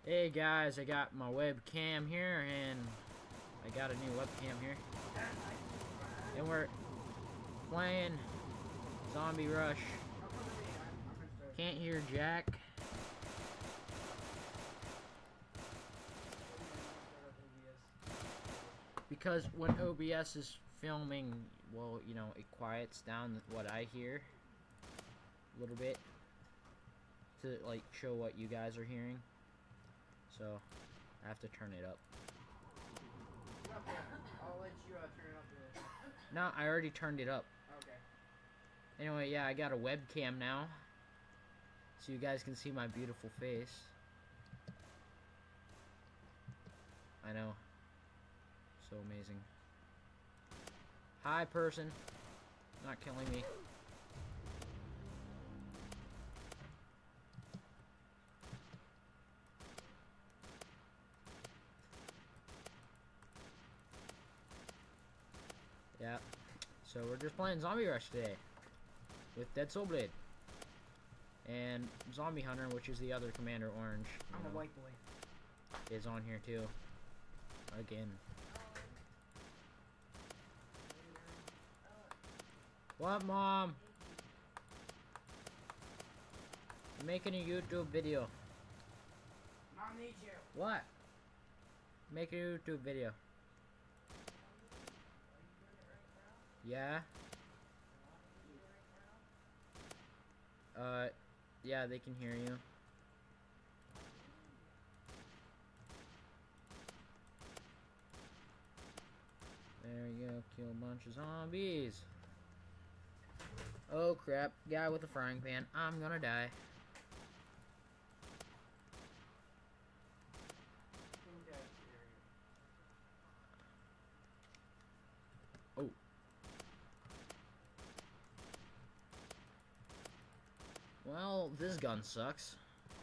Hey guys, I got my webcam here, and I got a new webcam here. And we're playing Zombie Rush. Can't hear Jack. Because when OBS is filming, well, you know, it quiets down what I hear a little bit to, like, show what you guys are hearing. So, I have to turn it up. I'll let you turn it up. No, I already turned it up. Okay. Anyway, yeah, I got a webcam now, so you guys can see my beautiful face. I know. So amazing. Hi, person. Not killing me. Yeah. So we're just playing Zombie Rush today with Dead Soul Blade and Zombie Hunter, which is the other Commander Orange. I'm a white boy. Is on here too. Again. What, Mom? I'm making a YouTube video. Mom needs you. What? Making a YouTube video. Yeah? Yeah, they can hear you. There you go, kill a bunch of zombies. Oh crap, guy with a frying pan. I'm gonna die. Oh. Well, this gun sucks.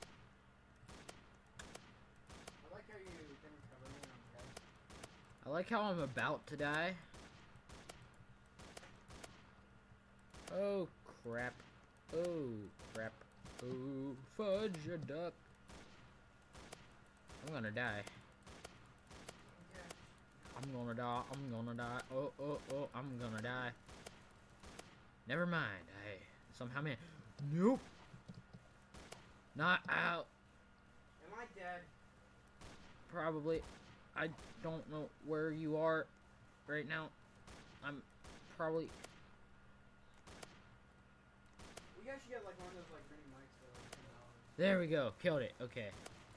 I like how you didn't cover me on the head. I like how I'm about to die. Oh crap. Oh crap. Oh fudge a duck. I'm gonna die. Okay. I'm gonna die. I'm gonna die. Oh, oh, oh, I'm gonna die. Never mind. I somehow man. Nope. Not out. Am I dead? Probably. I don't know where you are right now. I'm probably. We guys should get like one of those like mini mics for like $10. There we go. Killed it. Okay.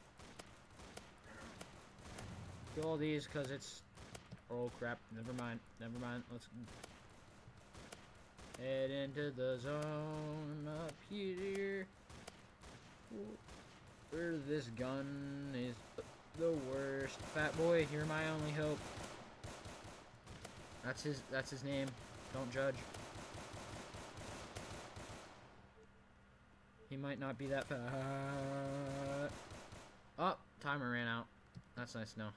Kill all these because it's. Oh crap. Never mind. Never mind. Let's head into the zone up here. Where this gun is the worst. Fat boy, you're my only hope. That's his name. Don't judge. He might not be that fat. Oh, timer ran out. That's nice to know.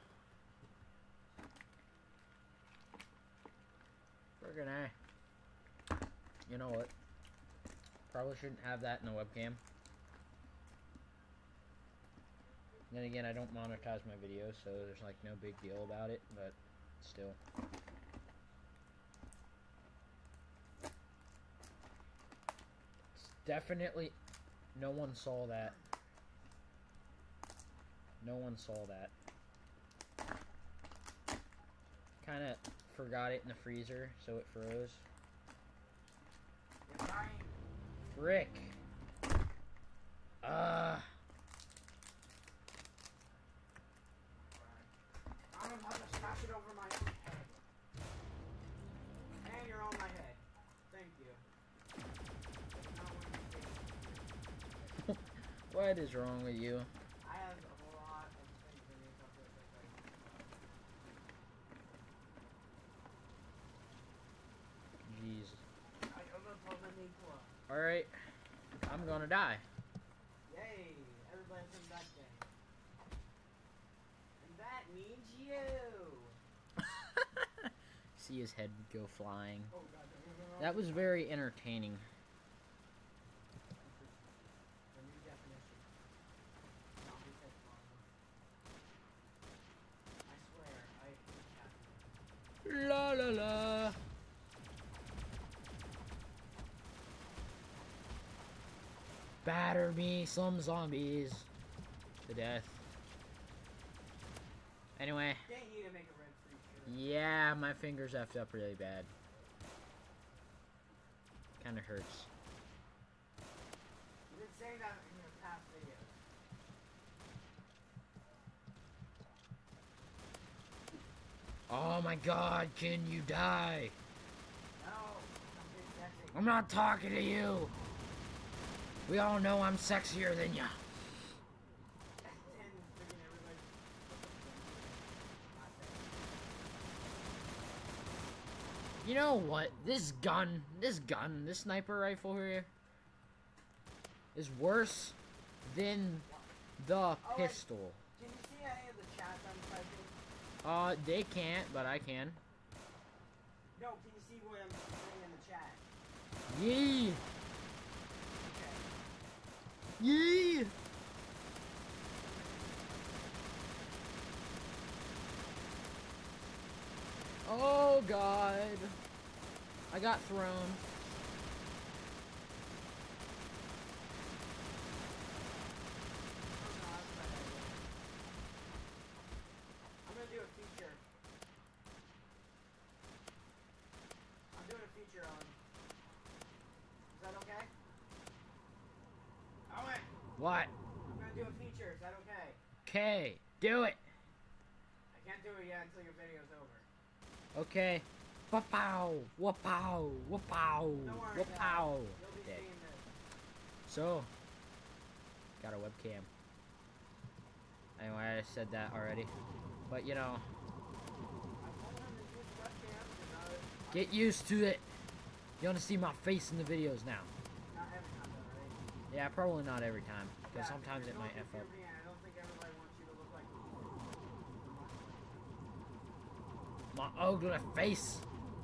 Friggin' A. You know what? Probably shouldn't have that in the webcam. Then again, I don't monetize my videos, so there's like no big deal about it, but still. It's definitely... No one saw that. No one saw that. Kinda forgot it in the freezer, so it froze. You're dying. Frick. I'm about to smash it over my own head. And you're on my head. Thank you. That's not what you did. What is wrong with you? I have a lot of things in these Jeez. updates. Alright. I'm gonna die. Yay! Everybody's in that day. And that means you! See his head go flying. Oh god, no. That was very entertaining. The new definition. Zombie head batter me some zombies to death. Anyway. Dang, you to make a red free shirt. Yeah, my fingers effed up really bad. Kinda hurts. You've been saying that in your past videos. Oh my god, can you die? No, I'm being sexy. I'm not talking to you. We all know I'm sexier than ya. And freaking everybody. You know what? This sniper rifle here is worse than the pistol. Can you see any of the chats I'm typing? They can't, but I can. No, can you see what I'm saying in the chat? Yee! Okay. Yee! Oh god. I got thrown. I'm gonna do a feature. I'm doing a feature on. Is that okay? Owen! What? I'm gonna do a feature. Is that okay? Okay, do it. I can't do it yet until your video's over. Okay. Wapow! Wapow! Wapow! Don't worry, Wapow! You'll be Okay. seeing this. So, got a webcam. Anyway, I said that already. But you know, I told him to use webcam because get used to it. You want to see my face in the videos now. not every time though, right? Yeah, probably not every time. Because Yeah, sometimes it you're might going F through up. puberty, and I don't think everybody wants you to look like My ugly face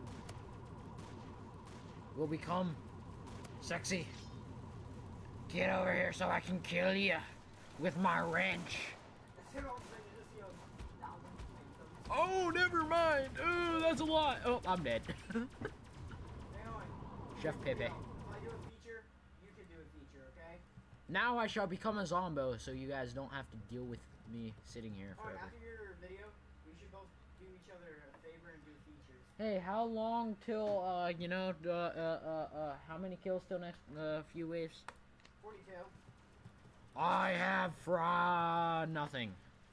will become sexy. Get over here so I can kill you with my wrench. That's it all thing, you just see a thousand things. Oh, never mind. Oh, that's a lot. Oh, I'm dead. Hey, Owen, Chef here's the Pepe. deal. If I do a feature, you can do a feature, okay? Now I shall become a zombo so you guys don't have to deal with me sitting here Alright, forever. after your video, we should both do each other a favor and do features. Hey, how long till, how many kills till next, few waves? 42. I have nothing.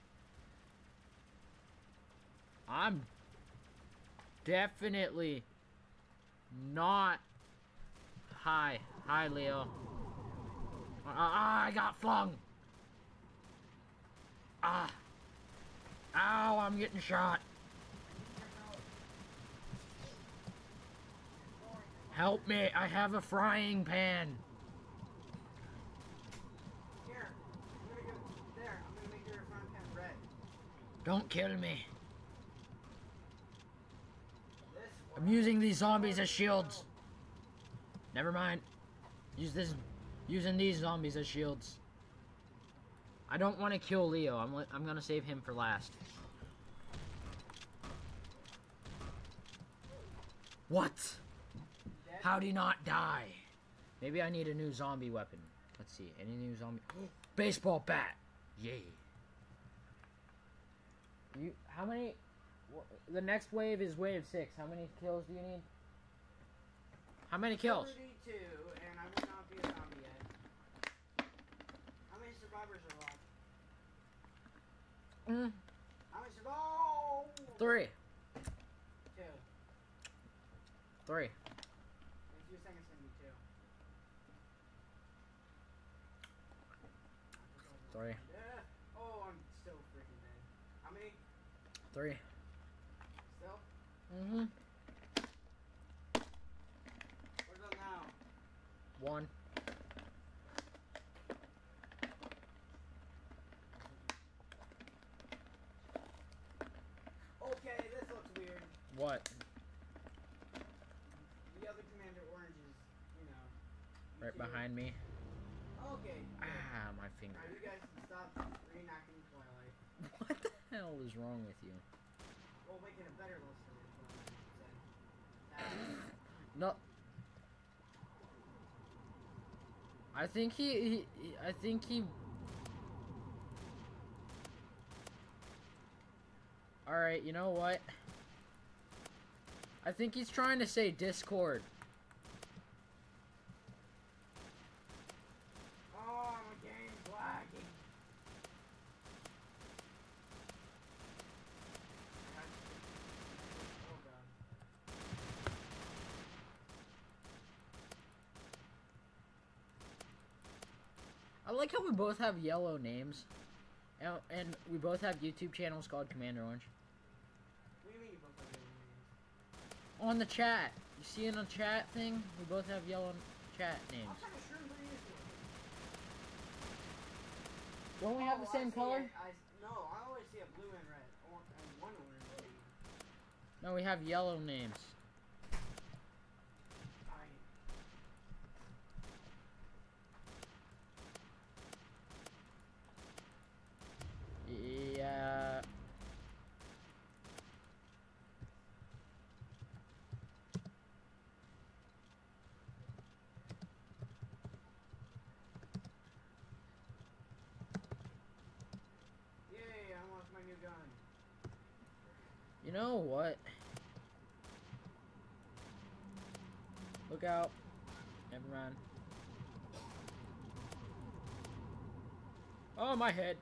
I'm definitely not. Hi, Leo. I got flung. Ah. Ow, I'm getting shot. Help me, I have a frying pan. Here, I'm gonna go there. I'm gonna make your front pan red. Don't kill me. This I'm one. using these zombies as shields. Never mind. Using these zombies as shields. I don't want to kill Leo. I'm gonna save him for last. What? Dead? How'd he not die? Maybe I need a new zombie weapon. Let's see. Any new zombie? Baseball bat. Yay. How many? The next wave is wave 6. How many kills do you need? How many kills? 32, and I will not be a zombie yet. How many survivors are left? How many survivors? 3. 2. 3. In a few seconds, it's gonna be 2. 3. Yeah. Oh, I'm still freaking dead. How many? 3. Still? Mm-hmm. Where's that now? 1. Okay, this looks weird. What? The other Commander Orange is, you know. Right YouTube. behind me. Okay. good. Ah, my finger. Alright, you guys can stop reenacting Twilight. What the hell is wrong with you? Well, making a better list of it, I should say. No. I think he Alright, you know what? I think he's trying to say Discord. Oh, my game's lagging. Oh, God. I like how we both have yellow names. And we both have YouTube channels called Commander Orange. What do you mean you both have yellow names? On the chat. You see in the chat thing? We both have yellow chat names. What kind of shrooms are you using? Don't we have the same color? No, I always see a blue and red. And one orange. No, we have yellow names. Yeah. Yay, I unlocked my new gun. You know what? Look out. Never mind. Oh, my head.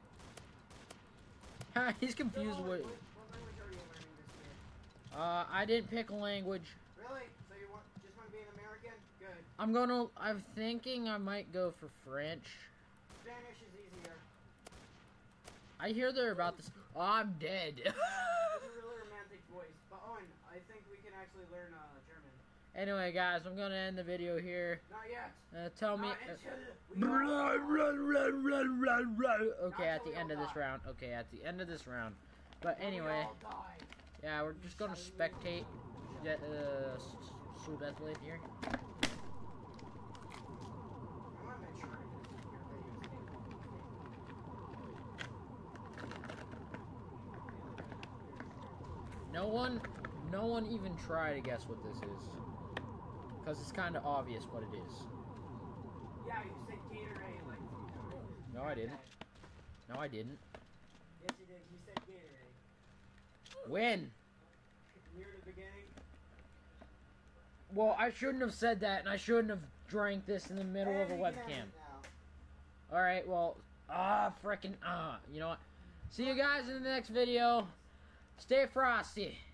He's confused with. What language are you learning this year? I didn't pick a language. Really? So you just want to be an American? Good. I'm thinking I might go for French. Spanish is easier. I hear they're about this. Oh, I'm dead. It's a really romantic voice. But Owen, I think we can actually learn German. Anyway, guys, I'm gonna end the video here. Not yet. Tell me. Not until Okay, at the end of this round. Okay, at the end of this round. But anyway, yeah, we're just gonna spectate Soul Deathblade here. No one even try to guess what this is, because it's kind of obvious what it is. Yeah, you said Gatorade like. No, I didn't. No, I didn't. Yes, you did. You said Gatorade. When? Near the beginning. Well, I shouldn't have said that, and I shouldn't have drank this in the middle of a webcam. Alright, well, you know what? See you guys in the next video. Stay frosty.